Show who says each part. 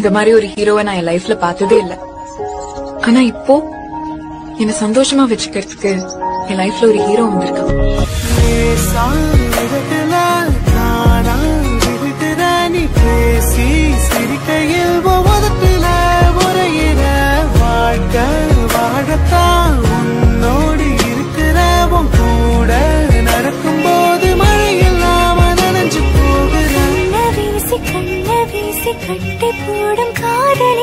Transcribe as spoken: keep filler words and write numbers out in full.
Speaker 1: இந்த மாதிரி ஒரு ஹீரோவை நான் என் லைஃப்ல பார்த்ததே இல்ல. ஆனா இப்போ என்ன சந்தோஷமா வச்சுக்கிறதுக்கு என் லைஃப்ல ஒரு ஹீரோ வந்திருக்கான்.
Speaker 2: கட்டி போடும் காதலி